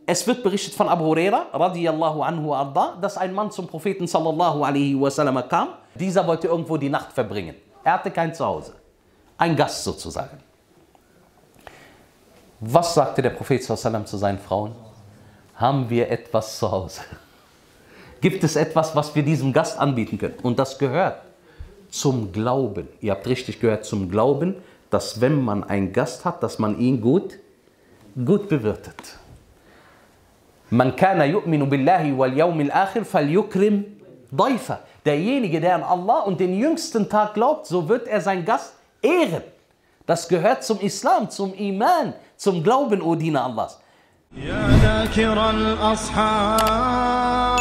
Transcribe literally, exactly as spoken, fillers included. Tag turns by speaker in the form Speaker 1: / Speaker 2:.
Speaker 1: Es wird berichtet von Abu Huraira, radiyallahu anhu arda, dass ein Mann zum Propheten sallallahu alaihi wasallam kam. Dieser wollte irgendwo die Nacht verbringen. Er hatte kein Zuhause. Ein Gast sozusagen. Was sagte der Prophet sallallahu alaihi wasallam zu seinen Frauen? Haben wir etwas zu Hause? Gibt es etwas, was wir diesem Gast anbieten können? Und das gehört zum Glauben. Ihr habt richtig gehört, zum Glauben, dass wenn man einen Gast hat, dass man ihn gut, gut bewirtet. Man kana yu'minu billahi wal yawmil akhir falyukrim dayfa. Derjenige, der an Allah und den jüngsten Tag glaubt, so wird er seinen Gast ehren. Das gehört zum Islam, zum Iman, zum Glauben, O Diener Allahs.
Speaker 2: Ya dhakira al-ashab